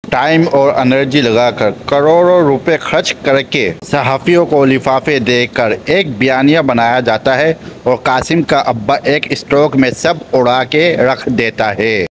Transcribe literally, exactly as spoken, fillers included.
Time और energy लगाकर करोड़ों रुपए खर्च करके सहाफ़ियों को लिफाफे देकर एक बयानिया बनाया जाता है और कासिम का अब्बा एक स्ट्रोक में सब उड़ा के रख देता है।